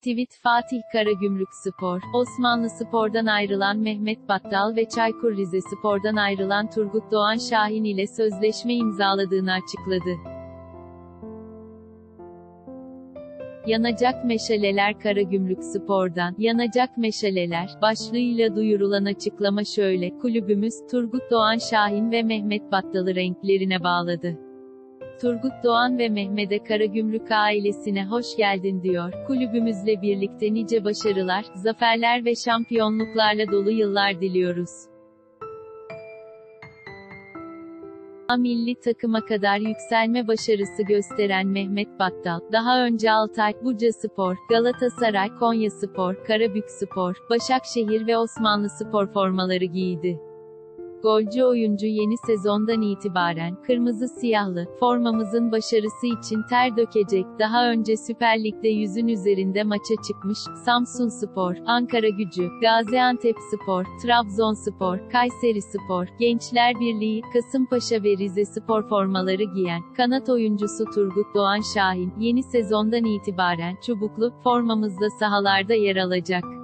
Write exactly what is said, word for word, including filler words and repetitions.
Tweet Fatih Karagümrükspor, Osmanlıspor'dan ayrılan Mehmet Battal ve Çaykur Rizespor'dan ayrılan Turgut Doğan Şahin ile sözleşme imzaladığını açıkladı. Yanacak meşaleler Karagümrükspor'dan, yanacak meşaleler, başlığıyla duyurulan açıklama şöyle, kulübümüz, Turgut Doğan Şahin ve Mehmet Battal'ı renklerine bağladı. Turgut Doğan ve Mehmet'e Karagümrük ailesine hoş geldin diyor, kulübümüzle birlikte nice başarılar, zaferler ve şampiyonluklarla dolu yıllar diliyoruz. A milli takıma kadar yükselme başarısı gösteren Mehmet Battal, daha önce Altay, Bucaspor, Galatasaray, Konyaspor, Karabükspor, Başakşehir ve Osmanlıspor formaları giydi. Golcü oyuncu yeni sezondan itibaren, kırmızı siyahlı, formamızın başarısı için ter dökecek, daha önce Süper Lig'de yüzün üzerinde maça çıkmış, Samsunspor, Ankaragücü, Gaziantepspor, Trabzonspor, Kayserispor, Gençler Birliği, Kasımpaşa ve Rizespor formaları giyen, kanat oyuncusu Turgut Doğan Şahin, yeni sezondan itibaren, çubuklu, formamızla sahalarda yer alacak.